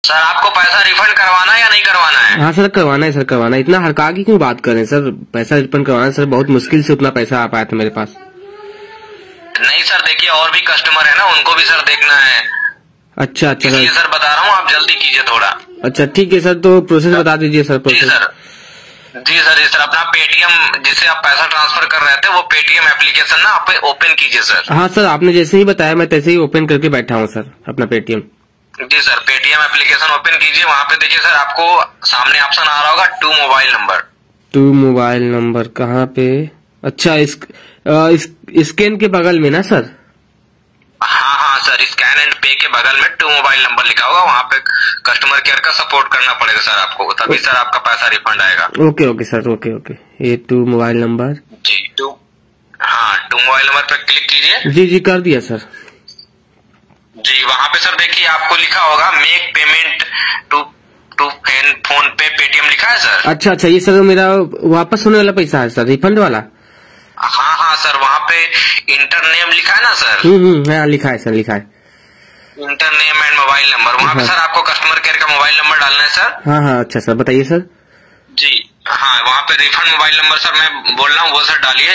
Sir आपको पैसा refund करवाना है या नहीं करवाना है? हाँ सर करवाना है सर, करवाना है। इतना हड़का की क्यों बात कर रहे हैं सर? पैसा रिफंड करवाना है सर, बहुत मुश्किल से उतना पैसा आ पाया था मेरे पास। नहीं सर देखिए, और भी कस्टमर है ना, उनको भी सर देखना है। अच्छा अच्छा इसलिए सर बता रहा हूँ, आप जल्दी कीजिए थोड़ा। अच्छा ठीक है सर, तो प्रोसेस बता दीजिए सर। प्रोसेस जी सर अपना पेटीएम जिससे आप पैसा ट्रांसफर कर रहे थे, वो पेटीएम एप्लीकेशन ना आप ओपन कीजिए सर। हाँ सर, आपने जैसे ही बताया मैं तैसे ही ओपन करके बैठा हूँ सर अपना पेटीएम। जी सर, पेटीएम एप्लीकेशन ओपन कीजिए। वहाँ पे देखिए सर, आपको सामने ऑप्शन आ रहा होगा to mobile number. To mobile number कहाँ पे? अच्छा स्कैन के बगल में ना सर? हाँ सर, स्कैन एंड पे के बगल में टू मोबाइल नंबर लिखा होगा, वहाँ पे कस्टमर केयर का सपोर्ट करना पड़ेगा सर आपको, तभी सर आपका पैसा रिफंड आएगा। Okay sir, okay. ये टू मोबाइल नंबर जी टू मोबाइल नंबर पे क्लिक कीजिए। जी कर दिया सर। जी वहाँ पे सर देखिए आपको लिखा होगा make payment to PhonePe Paytm लिखा है सर। अच्छा ये सर मेरा वापस होने वाला पैसा है सर, रिफंड वाला? हाँ सर, वहाँ पे इंटर नेम लिखा है ना सर? हाँ लिखा है सर, लिखा है enter name and mobile number. वहाँ पे सर आपको कस्टमर केयर का मोबाइल नंबर डालना है सर। हाँ अच्छा सर, बताइए सर। जी हाँ, वहाँ पे रिफंड मोबाइल नंबर सर मैं बोल रहा हूँ वो सर डालिए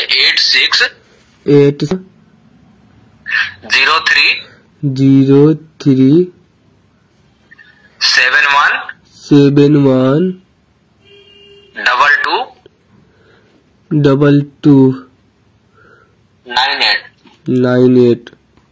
86 03 71 22 98।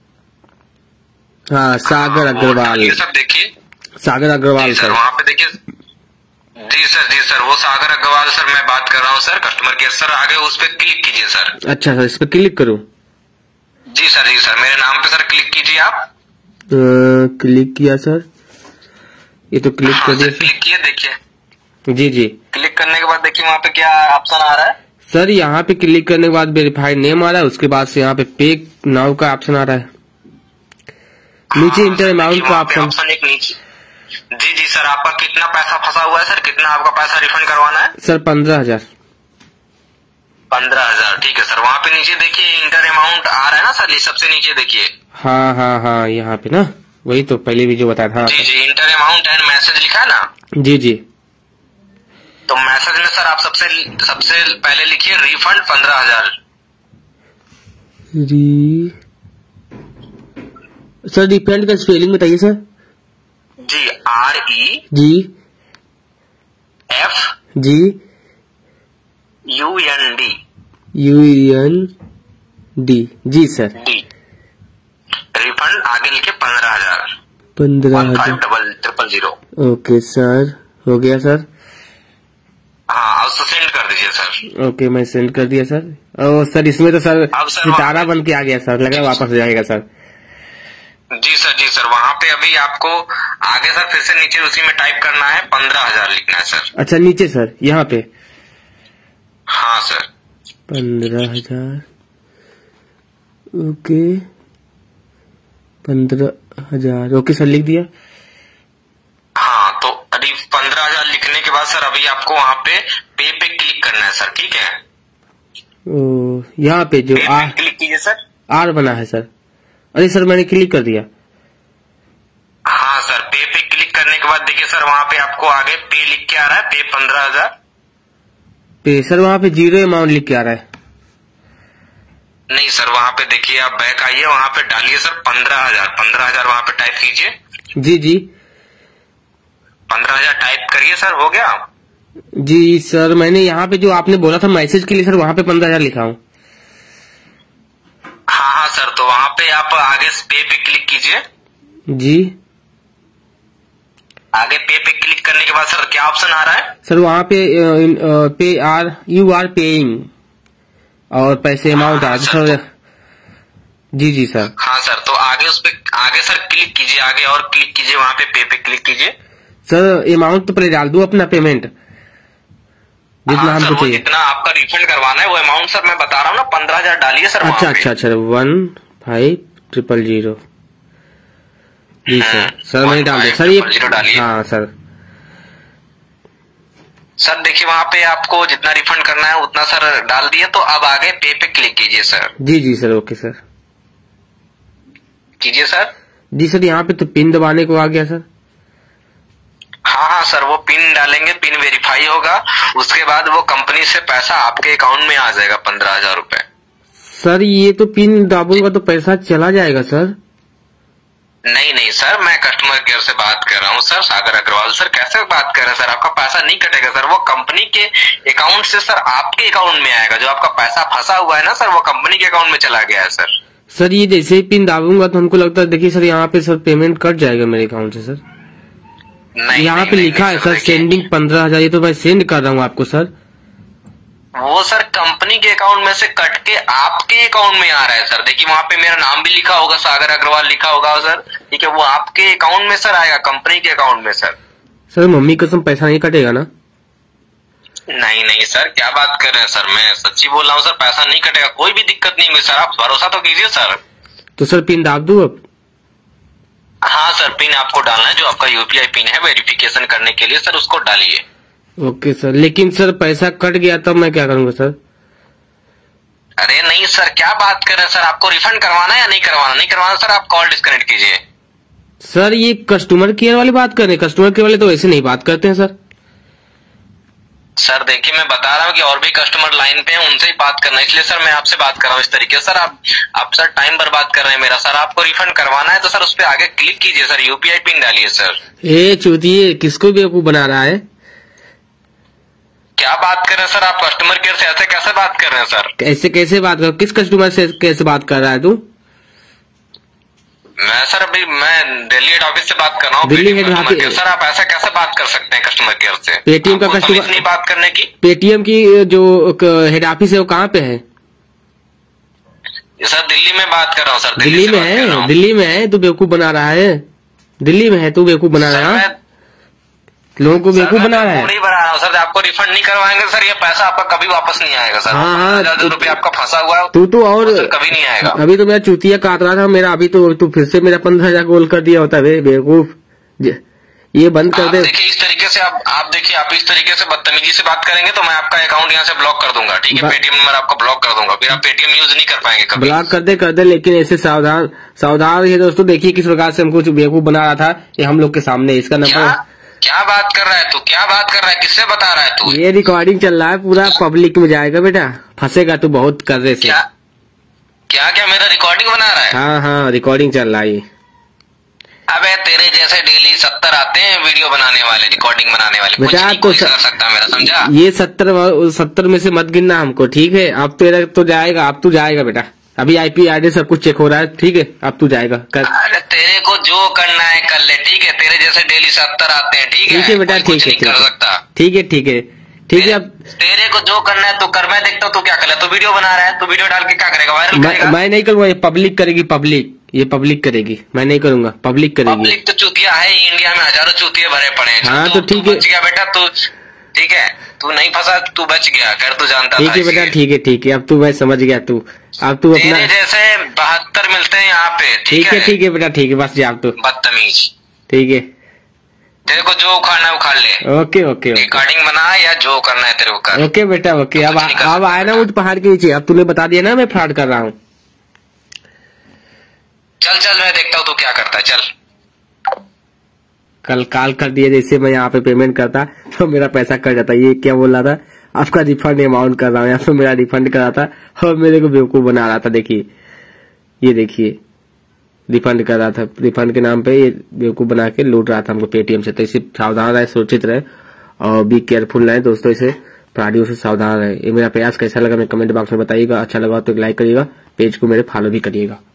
हाँ सागर अग्रवाल। सर देखिए सागर अग्रवाल सर, वहाँ पे देखिए। जी सर वो सागर अग्रवाल सर मैं बात कर रहा हूँ सर, कस्टमर केयर सर। आगे उस पे क्लिक कीजिए सर। अच्छा सर, इस पे क्लिक करूँ? जी सर मेरे नाम पे सर क्लिक कीजिए आप। क्लिक किया सर, ये तो क्लिक कर दिया। क्लिक किया देखिए। जी क्लिक करने के बाद देखिए वहाँ पे क्या ऑप्शन आ रहा है सर? यहाँ पे क्लिक करने के बाद वेरीफाइड नेम आ रहा है, उसके बाद से यहाँ पे पे नाउ का ऑप्शन आ रहा है, नीचे इंटर अमाउंट का ऑप्शन एक नीचे। जी सर, आपका कितना पैसा फंसा हुआ है सर? कितना आपका पैसा रिफंड करवाना है सर? 15,000। 15,000 ठीक है सर। वहाँ पे नीचे देखिए इंटर अमाउंट आ रहा है ना सर, ये सबसे नीचे देखिए। हाँ यहाँ पे ना, वही तो पहले भी जो बताया था। जी इंटर अमाउंट एंड मैसेज लिखा है ना? जी तो मैसेज में सर आप सबसे पहले लिखिए रिफंड 15,000। सर रिफंड का स्पेलिंग बताइए सर। जी RE UND जी सर। रिफंड आगे लिखे 15,000। 15,000 ओके सर, हो गया सर। हाँ अब सेंड कर दीजिए सर। ओके मैं सेंड कर दिया सर। और सर इसमें तो सर सितारा बन के आ गया सर, लगा वापस हो जाएगा सर। जी सर वहाँ पे अभी आपको आगे सर फिर से नीचे उसी में टाइप करना है, 15,000 लिखना है सर। अच्छा नीचे सर यहाँ पे? हाँ सर 15,000 ओके 15,000 ओके सर, लिख दिया। हाँ तो अभी 15,000 लिखने के बाद सर अभी आपको वहाँ पे क्लिक करना है सर, ठीक है? यहाँ पे जो क्लिक कीजिए सर। आर बना है सर। अरे सर मैंने क्लिक कर दिया। हाँ सर पे क्लिक करने के बाद देखिए सर वहाँ पे आपको आगे पे लिख के आ रहा है, पे 15,000 पे। सर वहाँ पे 0 अमाउंट लिख के आ रहा है। नहीं सर वहाँ पे देखिए आप बैक आइए, वहाँ पे डालिए सर 15,000 वहाँ पे टाइप कीजिए। जी 15,000 टाइप करिए सर, हो गया? जी सर मैंने यहाँ पे जो आपने बोला था मैसेज के लिए सर, वहाँ पे 15,000 लिखा हूँ। हाँ सर तो वहाँ पे आप आगे पे क्लिक कीजिए। जी आगे पे क्लिक करने के बाद सर क्या ऑप्शन आ रहा है सर? वहाँ पे यू आर पेइंग और पैसे अमाउंट आ सर। जी सर। हाँ सर तो आगे उस पे आगे सर क्लिक कीजिए, आगे और क्लिक कीजिए, वहाँ पे क्लिक कीजिए। सर अमाउंट तो पहले डाल दूं अपना पेमेंट जितना हमको चाहिए। जितना आपका रिफंड करवाना है वो अमाउंट सर मैं बता रहा हूँ ना, 15,000 डालिए सर। अच्छा 15,000 जी सर मैंने डाल दिया सर ये। हाँ सर देखिए वहाँ पे आपको जितना रिफंड करना है उतना सर डाल दिए, तो अब आगे पे क्लिक कीजिए सर। जी सर ओके सर कीजिए सर। जी सर यहाँ पे तो पिन दबाने को आ गया सर। हाँ हाँ सर, वो पिन डालेंगे, पिन वेरीफाई होगा, उसके बाद वो कंपनी से पैसा आपके अकाउंट में आ जाएगा 15,000 रुपए। सर ये तो पिन दाबूंगा तो पैसा चला जाएगा सर। नहीं नहीं सर, मैं कस्टमर केयर से बात कर रहा हूँ सर, सागर अग्रवाल। सर कैसे बात कर रहे हैं सर, आपका पैसा नहीं कटेगा सर, वो कंपनी के अकाउंट से सर आपके अकाउंट में आएगा। जो आपका पैसा फंसा हुआ है ना सर, वो कंपनी के अकाउंट में चला गया है सर। सर ये जैसे ही पिन दाबूंगा तो हमको लगता है, देखिए सर यहाँ पे सर पेमेंट कट जाएगा मेरे अकाउंट से सर। नहीं, यहाँ पे लिखा है सर सेंडिंग 15,000, ये तो मैं सेंड कर रहा हूँ आपको सर। वो सर कंपनी के अकाउंट में से कट के आपके अकाउंट में आ रहा है सर। देखिए वहाँ पे मेरा नाम भी लिखा होगा, सागर अग्रवाल लिखा होगा सर, ठीक है, वो आपके अकाउंट में सर आएगा, कंपनी के अकाउंट में सर। सर मम्मी कसम पैसा नहीं कटेगा ना? नहीं नहीं सर, क्या बात कर रहे हैं सर, मैं सच्ची बोल रहा हूँ सर, पैसा नहीं कटेगा, कोई भी दिक्कत नहीं हुई सर, आप भरोसा तो कीजिए सर। तो सर पिन दाब दूं अब? हाँ सर, पिन आपको डालना है, जो आपका यूपीआई पिन है वेरिफिकेशन करने के लिए सर, उसको डालिए। ओके सर, लेकिन सर पैसा कट गया तब मैं क्या करूंगा सर? अरे नहीं सर, क्या बात कर रहे हैं सर, आपको रिफंड करवाना है या नहीं करवाना? नहीं करवाना सर, आप कॉल डिस्कनेक्ट कीजिए। सर ये कस्टमर केयर वाली बात कर रहे हैं, कस्टमर केयर वाले तो ऐसे नहीं बात करते हैं सर। सर देखिए, मैं बता रहा हूँ कि और भी कस्टमर लाइन पे हैं, उनसे ही बात करना है, इसलिए सर मैं आपसे बात कर रहा हूँ इस तरीके से। सर आप सर टाइम बर्बाद कर रहे हैं मेरा। सर आपको रिफंड करवाना है तो सर उस पर आगे क्लिक कीजिए सर, यूपीआई पिन डालिए सर। ए चूतिए, किसको बेवकूफ बना रहा है? क्या बात कर रहे हैं सर, आप कस्टमर केयर से ऐसे कैसे बात कर रहे हैं सर? ऐसे कैसे बात कर, किस कस्टमर से कैसे बात कर रहा है तू? मैं सर अभी मैं दिल्ली हेड ऑफिस से बात कर रहा हूँ। Delhi head office? सर आप ऐसा कैसे बात कर सकते हैं कस्टमर केयर से? पेटीएम का कस्टमर नहीं बात करने की? पेटीएम की जो हेड ऑफिस है वो कहाँ पे है? सर दिल्ली में बात कर रहा हूँ सर। दिल्ली में है? दिल्ली में है? तू बेवकूफ बना रहा है? दिल्ली में है तू बेवकूफ बना रहा है, लोगों को बेवकूफ बना रहा है। नहीं बना रहा हूँ सर, आपको रिफंड नहीं करवाएंगे सर, ये पैसा आपका कभी वापस नहीं आएगा सर। हाँ हाँ, 15,000 रुपये आपका फंसा हुआ है, तू तो और कभी नहीं आएगा। अभी तो मेरा चूतिया काट रहा था मेरा, अभी तो तू फिर से मेरा 15,000 गोल कर दिया होता है बेवकूफ। ये बंद कर दे। देखिए इस तरीके से आप देखिए, आप इस तरीके से बदतमीजी से बात करेंगे तो मैं आपका अकाउंट यहाँ से ब्लॉक कर दूंगा, ठीक है? पेटीएम नंबर आपका ब्लॉक कर दूंगा, फिर आप पेटीएम यूज नहीं कर पाएंगे कभी। ब्लॉक कर दे, लेकिन ऐसे सावधान सावधान रहिए दोस्तों। देखिए किस प्रकार से हमको बेवकूफ बना रहा था ये हम लोग के सामने। इसका नंबर क्या बात कर रहा है तू, क्या बात कर रहा है, किससे बता रहा है तू? ये रिकॉर्डिंग चल रहा है, पूरा पब्लिक में जाएगा बेटा, फंसेगा तू बहुत कर रहे से। क्या मेरा रिकॉर्डिंग बना रहा है? हाँ हाँ, रिकॉर्डिंग चल रहा है। अबे तेरे जैसे डेली 70 आते हैं वीडियो बनाने वाले, रिकॉर्डिंग बनाने वाले, कुछ नहीं कोई कर सकता मेरा, समझा? ये 70 में से मत गिनना हमको, ठीक है? अब तेरा तो जाएगा, अब तू जाएगा बेटा, अभी IP ID सब कुछ चेक हो रहा है, ठीक है? अब तू जाएगा कर। अरे तेरे को जो करना है कर ले, ठीक है? तेरे जैसे डेली 70 आते हैं, ठीक है बेटा, ठीक है, ठीक है। अब तेरे को जो करना है तो कर, मैं देखता हूँ तू क्या कर ले। तू वीडियो बना रहा है, तो वीडियो डाल के क्या करेगा, वायरल करेगा? मैं नहीं करूंगा, ये पब्लिक करेगी, ये पब्लिक करेगी, मैं नहीं करूंगा, पब्लिक करेगी। पब्लिक तो चूतिया है, इंडिया में हजारों चूतिए भरे पड़े हैं। हाँ तो ठीक है, बच गया बेटा तू, ठीक है? तू नहीं फंसा, तू बच गया, कर तू जानता था। ठीक है बेटा, ठीक है, अब तू मैं समझ गया, अब तू अपना जैसे 72 मिलते हैं यहाँ पे, ठीक है बेटा, ठीक है, बस जा अब तू, बदतमीज, ठीक है? तेरे को जो उखाड़ना है उखाड़ ले। ओके रिकॉर्डिंग बना या जो करना है तेरे को कर। ओके बेटा, ओके। अब आया ना उठ पहाड़ के नीचे, अब तूने बता दिया ना मैं फ्रॉड कर रहा हूँ। चल मैं देखता हूँ तू क्या करता है, चल। कल कॉल कर दिया, जैसे मैं यहाँ पे पेमेंट करता तो मेरा पैसा कट जाता। ये क्या बोल रहा था, आपका रिफंड अमाउंट कर रहा हूँ, यहाँ पे मेरा रिफंड कर रहा था और मेरे को बेवकूफ बना रहा था। देखिए, ये देखिए, रिफंड कर रहा था, रिफंड के नाम पे ये बेवकूफ बना के लूट रहा था हमको पेटीएम से। तो इसे सावधान रहे, सुरक्षित रहे और बी केयरफुल रहे दोस्तों, इसे फ्रॉडियों से सावधान रहे। ये मेरा प्रयास कैसा लगा मैं कमेंट बॉक्स में बताइएगा, अच्छा लगा तो एक लाइक करिएगा, पेज को मेरे फॉलो भी करिएगा।